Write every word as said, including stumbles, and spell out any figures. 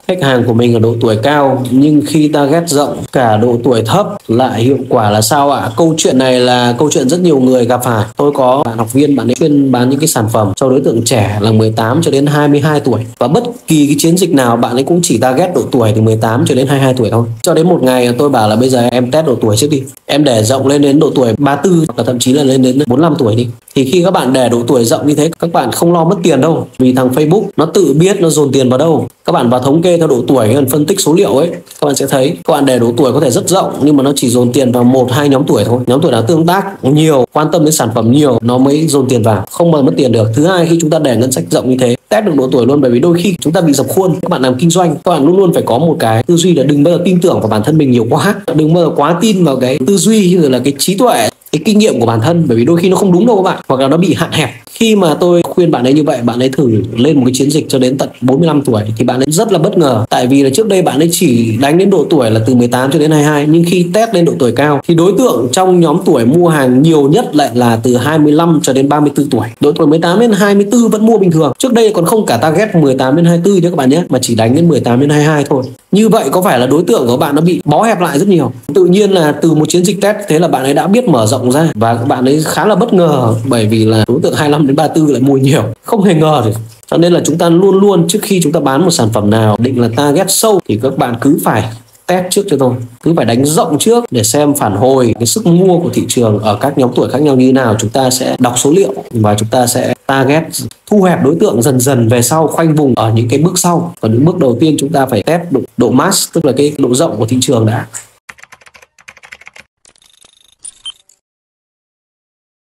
Khách hàng của mình ở độ tuổi cao nhưng khi target rộng cả độ tuổi thấp lại hiệu quả là sao ạ? Câu chuyện này là câu chuyện rất nhiều người gặp phải. Tôi có bạn học viên, bạn ấy chuyên bán những cái sản phẩm cho đối tượng trẻ là mười tám cho đến hai mươi hai tuổi, và bất kỳ cái chiến dịch nào bạn ấy cũng chỉ target độ tuổi từ mười tám cho đến hai mươi hai tuổi thôi. Cho đến một ngày tôi bảo là bây giờ em test độ tuổi trước đi, em để rộng lên đến độ tuổi ba mươi tư hoặc là thậm chí là lên đến bốn mươi lăm tuổi đi. Thì khi các bạn để độ tuổi rộng như thế, các bạn không lo mất tiền đâu, vì thằng Facebook nó tự biết nó dồn tiền vào đâu. Các bạn vào thống kê theo độ tuổi, gần phân tích số liệu ấy, các bạn sẽ thấy các bạn để độ tuổi có thể rất rộng nhưng mà nó chỉ dồn tiền vào một hai nhóm tuổi thôi. Nhóm tuổi nào tương tác nhiều, quan tâm đến sản phẩm nhiều, nó mới dồn tiền vào, không mà mất tiền được. Thứ hai, khi chúng ta để ngân sách rộng như thế, test được độ tuổi luôn, bởi vì đôi khi chúng ta bị dập khuôn. Các bạn làm kinh doanh, các bạn luôn luôn phải có một cái tư duy là đừng bao giờ tin tưởng vào bản thân mình nhiều quá, đừng bao giờ quá tin vào cái tư duy rồi là cái trí tuệ, cái kinh nghiệm của bản thân, bởi vì đôi khi nó không đúng đâu các bạn, hoặc là nó bị hạn hẹp. Khi mà tôi khuyên bạn ấy như vậy, bạn ấy thử lên một cái chiến dịch cho đến tận bốn mươi lăm tuổi thì bạn ấy rất là bất ngờ, tại vì là trước đây bạn ấy chỉ đánh đến độ tuổi là từ mười tám cho đến hai mươi hai, nhưng khi test lên độ tuổi cao thì đối tượng trong nhóm tuổi mua hàng nhiều nhất lại là từ hai mươi lăm cho đến ba mươi tư tuổi. Độ tuổi mười tám đến hai mươi tư vẫn mua bình thường. Trước đây còn không cả target mười tám đến hai mươi tư nhé các bạn nhé, mà chỉ đánh đến mười tám đến hai mươi hai thôi. Như vậy có phải là đối tượng của bạn nó bị bó hẹp lại rất nhiều. Tự nhiên là từ một chiến dịch test thế là bạn ấy đã biết mở rộng ra, và các bạn ấy khá là bất ngờ, bởi vì là đối tượng hai mươi lăm đến ba mươi tư lại mua nhiều, không hề ngờ được. Cho nên là chúng ta luôn luôn trước khi chúng ta bán một sản phẩm nào định là target sâu thì các bạn cứ phải test trước cho tôi, cứ phải đánh rộng trước để xem phản hồi cái sức mua của thị trường ở các nhóm tuổi khác nhau như thế nào. Chúng ta sẽ đọc số liệu và chúng ta sẽ target, thu hẹp đối tượng dần dần về sau, khoanh vùng ở những cái bước sau. Còn những bước đầu tiên chúng ta phải test độ, độ mass, tức là cái độ rộng của thị trường đã.